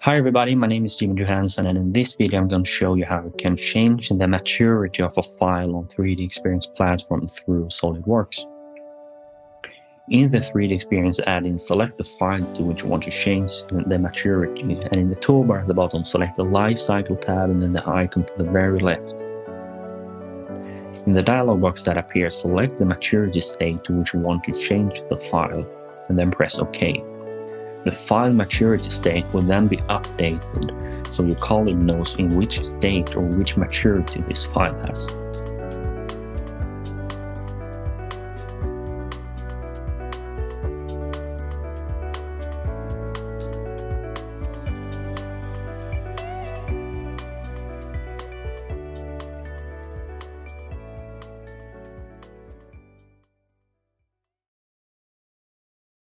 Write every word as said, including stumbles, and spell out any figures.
Hi everybody, my name is Steven Johansson, and in this video I'm going to show you how you can change the maturity of a file on three D Experience platform through SOLIDWORKS. In the three D Experience add-in, select the file to which you want to change the maturity, and in the toolbar at the bottom select the Lifecycle tab and then the icon to the very left. In the dialog box that appears, select the maturity state to which you want to change the file, and then press OK. The file maturity state will then be updated, so your colleague knows in which state or which maturity this file has.